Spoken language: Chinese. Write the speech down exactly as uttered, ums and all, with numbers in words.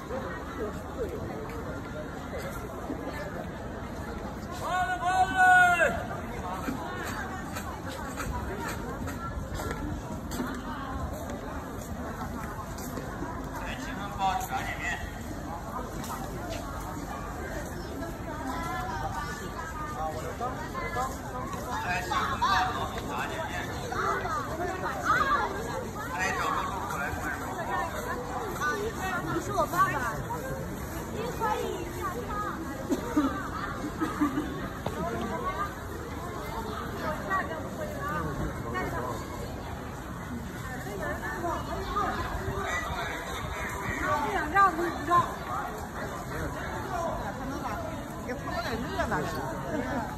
你是我爸爸。你可以下场。这样让可以不让。他能把给铺点热闹。